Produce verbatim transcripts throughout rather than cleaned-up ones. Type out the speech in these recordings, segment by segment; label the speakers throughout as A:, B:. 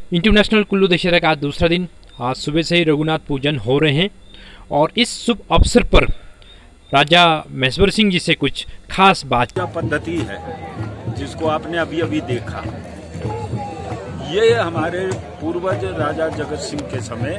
A: International Kullu Dussehra का आज दूसरा दिन। आज सुबह से ही रघुनाथ पूजन हो रहे हैं और इस शुभ अवसर पर राजा महेश्वर सिंह जी से कुछ खास बात
B: पद्धति है जिसको आपने अभी अभी देखा। ये हमारे पूर्वज राजा जगत सिंह के समय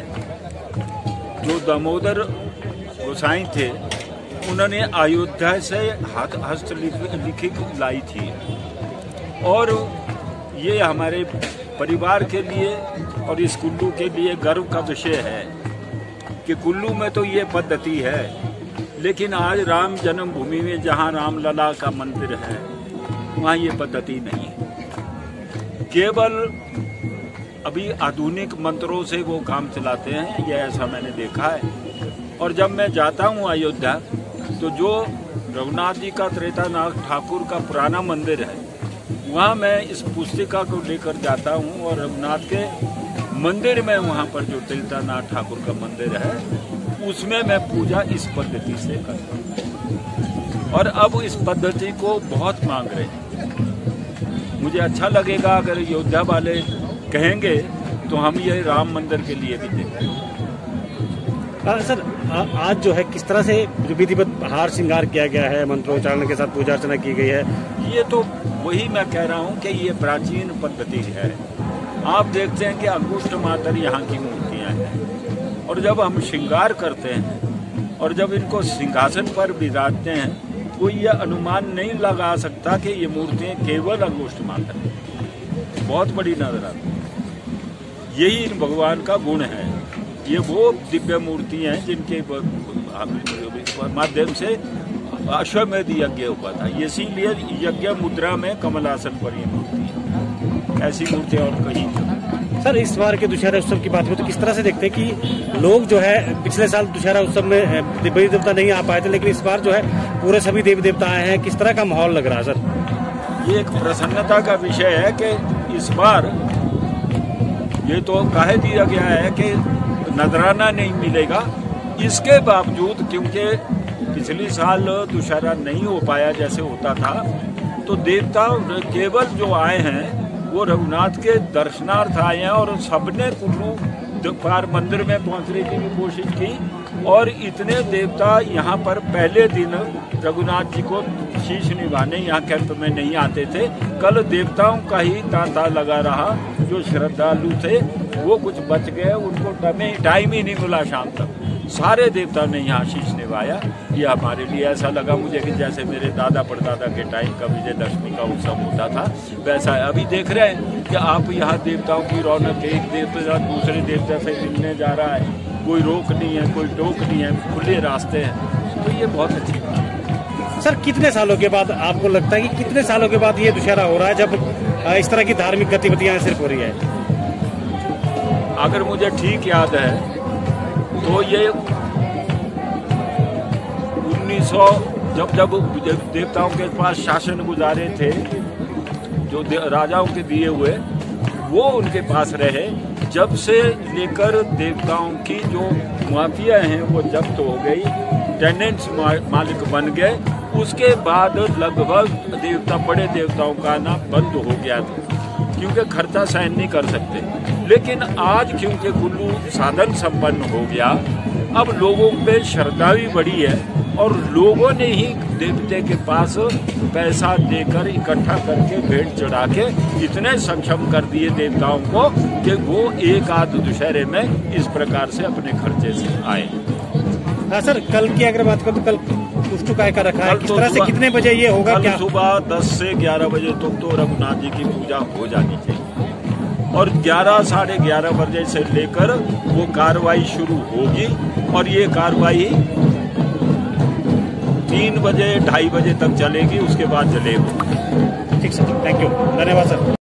B: जो दामोदर गोसाई थे, उन्होंने अयोध्या से हाथ हस्तलिखित लाई थी और ये हमारे परिवार के लिए और इस कुल्लू के लिए गर्व का विषय है कि कुल्लू में तो ये पद्धति है, लेकिन आज राम जन्मभूमि में जहाँ रामलला का मंदिर है वहाँ ये पद्धति नहीं है। केवल अभी आधुनिक मंत्रों से वो काम चलाते हैं, ये ऐसा मैंने देखा है। और जब मैं जाता हूँ अयोध्या तो जो रघुनाथ जी का त्रेतानाथ ठाकुर का पुराना मंदिर है, वहाँ मैं इस पुस्तिका को लेकर जाता हूँ और रघुनाथ के मंदिर में वहाँ पर जो त्रेतानाथ ठाकुर का मंदिर है उसमें मैं पूजा इस पद्धति से करता हूँ। और अब इस पद्धति को बहुत मांग रहे हैं। मुझे अच्छा लगेगा अगर अयोध्या वाले कहेंगे तो हम ये राम मंदिर के लिए भी देंगे।
C: सर आ, आज जो है किस तरह से विधिवत हार श्रृंगार किया गया है, मंत्रोच्चारण के साथ पूजा अर्चना की गई है,
B: ये तो वही मैं कह रहा हूँ कि ये प्राचीन पद्धति है। आप देखते हैं कि अंगुष्ठ मातर यहाँ की मूर्तियाँ हैं और जब हम श्रृंगार करते हैं और जब इनको सिंहासन पर बिराजते हैं, कोई ये अनुमान नहीं लगा सकता कि ये मूर्तियाँ केवल अंगुष्ठ मातर हैं। बहुत बड़ी नजर आती है। यही इन भगवान का गुण है। ये वो दिव्य मूर्ति हैं जिनके माध्यम से अश्वमेध यज्ञ हुआ था। इसीलिए यज्ञ मुद्रा में कमलासन पर ये मूर्ति है, ऐसी मूर्ति और कहीं नहीं।
C: सर इस बार के दुशहरा उत्सव की बात हो तो किस तरह से देखते हैं कि लोग जो है पिछले साल दुशहरा उत्सव में देवी देवता नहीं आ पाए थे, लेकिन इस बार जो है पूरे सभी देवी देवता आए हैं, किस तरह का माहौल लग रहा है सर?
B: ये एक प्रसन्नता का विषय है कि इस बार ये तो कह दिया गया है कि नजराना नहीं मिलेगा, इसके बावजूद क्योंकि पिछले साल दुशहरा नहीं हो पाया जैसे होता था, तो देवता केवल जो आए हैं वो रघुनाथ के दर्शनार्थ आए हैं और सबने कुल्लू पार मंदिर में पहुंचने की भी कोशिश की। और इतने देवता यहाँ पर पहले दिन रघुनाथ जी को शीश निभाने यहाँ कैंप में नहीं आते थे। कल देवताओं का ही तांता लगा रहा। जो श्रद्धालु थे वो कुछ बच गए, उनको टाइम ही नहीं मिला शाम तक। सारे देवता ने यहाँ शीश निभाया। ये हमारे लिए ऐसा लगा मुझे कि जैसे मेरे दादा परदादा के टाइम का विजयदशमी का उत्सव होता था वैसा है। अभी देख रहे हैं कि आप यहाँ देवताओं की रौनक, एक देवता दूसरे देवता से मिलने जा रहा है, कोई रोक नहीं है, कोई टोक नहीं है, खुले रास्ते हैं, तो ये बहुत अच्छी बात है।
C: सर कितने सालों के बाद आपको लगता है कि कितने सालों के बाद ये दुशहरा हो रहा है जब इस तरह की धार्मिक गतिविधियां सिर्फ हो रही है?
B: अगर मुझे ठीक याद है तो ये उन्नीस सौ जब जब देवताओं के पास शासन गुजारे थे, जो राजाओं के दिए हुए वो उनके पास रहे, जब से लेकर देवताओं की जो माफिया हैं वो जब्त हो गई, टेनेंट्स मालिक बन गए, उसके बाद लगभग देवता बड़े देवताओं का आना बंद हो गया था क्योंकि खर्चा सहन नहीं कर सकते। लेकिन आज क्योंकि कुल्लू साधन संपन्न हो गया, अब लोगों पे श्रद्धा भी बढ़ी है और लोगों ने ही देवते के पास पैसा देकर इकट्ठा करके भेंट चढ़ा के इतने सक्षम कर दिए देवताओं को कि वो एक आध दुशहरे में इस प्रकार से अपने खर्चे से आए।
C: हाँ सर, कल की अगर बात करूँ तो कल कुष्टु काय का रखा है, किस तरह से कितने बजे ये होगा?
B: कल
C: क्या
B: सुबह दस से ग्यारह बजे तक तो, तो रघुनाथ जी की पूजा हो जानी चाहिए और ग्यारह साढ़े ग्यारह बजे से लेकर वो कार्रवाई शुरू होगी और ये कार्रवाई तीन बजे ढाई बजे तक चलेगी, उसके बाद जलेगी।
C: ठीक सर, थैंक यू, धन्यवाद सर।